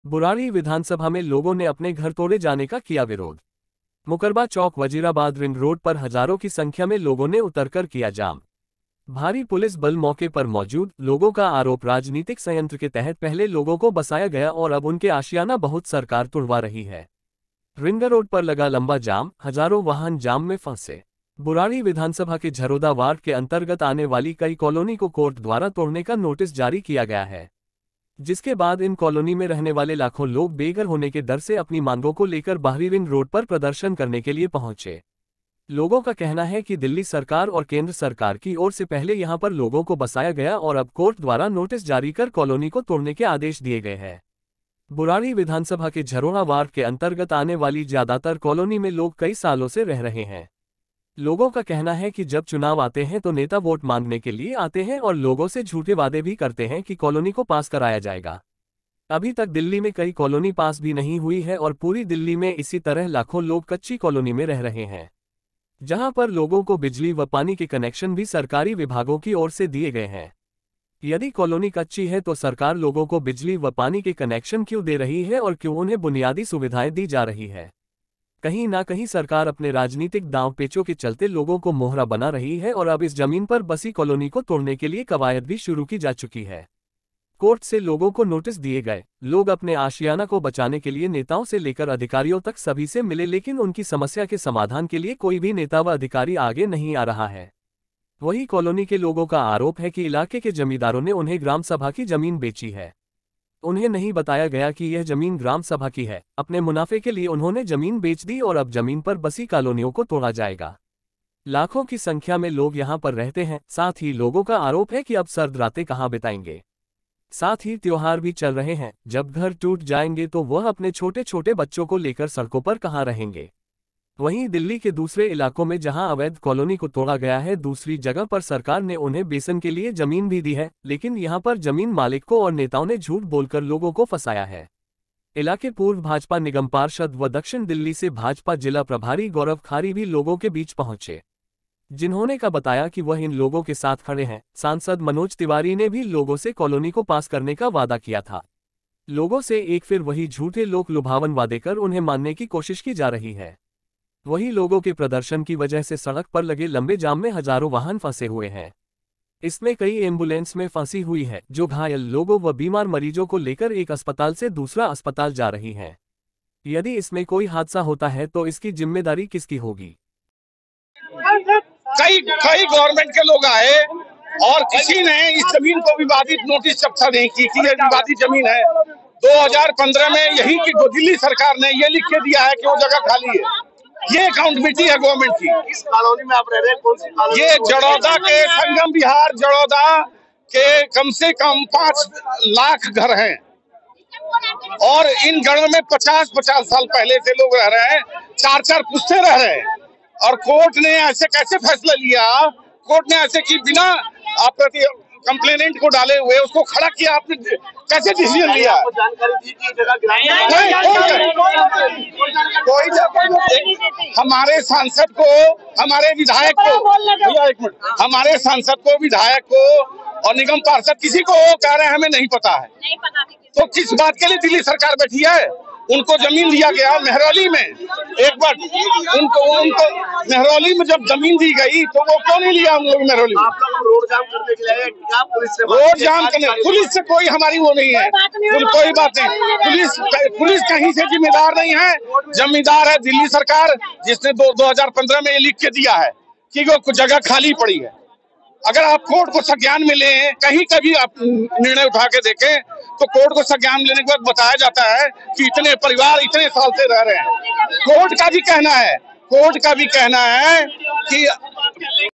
बुराड़ी विधानसभा में लोगों ने अपने घर तोड़े जाने का किया विरोध। मुकरबा चौक वजीराबाद रिंग रोड पर हजारों की संख्या में लोगों ने उतरकर किया जाम। भारी पुलिस बल मौके पर मौजूद। लोगों का आरोप, राजनीतिक संयंत्र के तहत पहले लोगों को बसाया गया और अब उनके आशियाना बहुत सरकार तुड़वा रही है। रिंग रोड पर लगा लंबा जाम, हजारों वाहन जाम में फंसे। बुराड़ी विधानसभा के झरोदा वार्ड के अंतर्गत आने वाली कई कॉलोनी को कोर्ट द्वारा तोड़ने का नोटिस जारी किया गया है, जिसके बाद इन कॉलोनी में रहने वाले लाखों लोग बेघर होने के डर से अपनी मांगों को लेकर बाहरी रिंग रोड पर प्रदर्शन करने के लिए पहुंचे। लोगों का कहना है कि दिल्ली सरकार और केंद्र सरकार की ओर से पहले यहां पर लोगों को बसाया गया और अब कोर्ट द्वारा नोटिस जारी कर कॉलोनी को तोड़ने के आदेश दिए गए हैं। बुराड़ी विधानसभा के झरोड़ा वार्ड के अंतर्गत आने वाली ज्यादातर कॉलोनी में लोग कई सालों से रह रहे हैं। लोगों का कहना है कि जब चुनाव आते हैं तो नेता वोट मांगने के लिए आते हैं और लोगों से झूठे वादे भी करते हैं कि कॉलोनी को पास कराया जाएगा। अभी तक दिल्ली में कई कॉलोनी पास भी नहीं हुई है और पूरी दिल्ली में इसी तरह लाखों लोग कच्ची कॉलोनी में रह रहे हैं, जहां पर लोगों को बिजली व पानी के कनेक्शन भी सरकारी विभागों की ओर से दिए गए हैं। यदि कॉलोनी कच्ची है तो सरकार लोगों को बिजली व पानी के कनेक्शन क्यों दे रही है और क्यों उन्हें बुनियादी सुविधाएं दी जा रही है? कहीं ना कहीं सरकार अपने राजनीतिक दांव पेचों के चलते लोगों को मोहरा बना रही है और अब इस जमीन पर बसी कॉलोनी को तोड़ने के लिए कवायद भी शुरू की जा चुकी है। कोर्ट से लोगों को नोटिस दिए गए। लोग अपने आशियाना को बचाने के लिए नेताओं से लेकर अधिकारियों तक सभी से मिले, लेकिन उनकी समस्या के समाधान के लिए कोई भी नेता व अधिकारी आगे नहीं आ रहा है। वही कॉलोनी के लोगों का आरोप है कि इलाके के जमींदारों ने उन्हें ग्राम सभा की जमीन बेची है। उन्हें नहीं बताया गया कि यह जमीन ग्राम सभा की है। अपने मुनाफे के लिए उन्होंने जमीन बेच दी और अब जमीन पर बसी कॉलोनियों को तोड़ा जाएगा। लाखों की संख्या में लोग यहां पर रहते हैं। साथ ही लोगों का आरोप है कि अब सर्द रातें कहां बिताएंगे। साथ ही त्योहार भी चल रहे हैं। जब घर टूट जाएंगे तो वह अपने छोटे छोटे बच्चों को लेकर सड़कों पर कहां रहेंगे। वहीं दिल्ली के दूसरे इलाकों में जहां अवैध कॉलोनी को तोड़ा गया है, दूसरी जगह पर सरकार ने उन्हें बेसन के लिए जमीन भी दी है, लेकिन यहां पर जमीन मालिक को और नेताओं ने झूठ बोलकर लोगों को फंसाया है। इलाके पूर्व भाजपा निगम पार्षद व दक्षिण दिल्ली से भाजपा जिला प्रभारी गौरव खारी भी लोगों के बीच पहुंचे, जिन्होंने का बताया कि वह इन लोगों के साथ खड़े हैं। सांसद मनोज तिवारी ने भी लोगों से कॉलोनी को पास करने का वादा किया था। लोगों से एक फिर वही झूठे लोक लुभावन वादे कर उन्हें मानने की कोशिश की जा रही है। वही लोगों के प्रदर्शन की वजह से सड़क पर लगे लंबे जाम में हजारों वाहन फंसे हुए हैं। इसमें कई एम्बुलेंस में फंसी हुई है, जो घायल लोगों व बीमार मरीजों को लेकर एक अस्पताल से दूसरा अस्पताल जा रही हैं। यदि इसमें कोई हादसा होता है तो इसकी जिम्मेदारी किसकी होगी? कई कई गवर्नमेंट के लोग आए और किसी ने इस जमीन को विवादित नोटिस चर्चा नहीं की कि ये विवादित जमीन है। 2015 में यही की दिल्ली सरकार ने ये लिख के दिया है कि वो जगह खाली है। ये अकाउंटेबिलिटी है गवर्नमेंट की। इस कॉलोनी में आप रह रहे हैं, कौन सी कॉलोनी? ये जड़ौदा के संगम विहार जड़ौदा के कम से कम 5 लाख घर हैं और इन घरों में 50-50 साल पहले से लोग रह रहे हैं, 4-4 पुश्ते रह रहे हैं। और कोर्ट ने ऐसे कैसे फैसला लिया? कोर्ट ने ऐसे कि बिना प्रति कंप्लेनेंट को डाले हुए उसको खड़ा किया। आपने कैसे डिसीजन लिया? जानकारी दी कि जगह गिराई कोई हमारे सांसद को, हमारे विधायक को, भैया एक मिनट, हमारे सांसद को, विधायक को और निगम पार्षद किसी को कह रहे हैं हमें नहीं पता है। तो किस बात के लिए दिल्ली सरकार बैठी है? उनको जमीन दिया गया मेहरौली में। एक बार उनको मेहरौली में जब जमीन दी गई तो वो क्यों नहीं लिया? हम लोग मेहरौली में रोड जाम करने के लिए क्या पुलिस से? रोड जाम करने, पुलिस से कोई हमारी वो नहीं है, कोई बात नहीं। पुलिस कहीं से जिम्मेदार नहीं है। जिम्मेदार है दिल्ली सरकार, जिसने 2015 में ये लिख के दिया है कि वो जगह खाली पड़ी है। अगर आप कोर्ट को संज्ञान में लें, कहीं कभी आप निर्णय उठा के देखें तो कोर्ट को संज्ञान लेने के बाद बताया जाता है कि इतने परिवार इतने साल से रह रहे हैं। कोर्ट का भी कहना है कि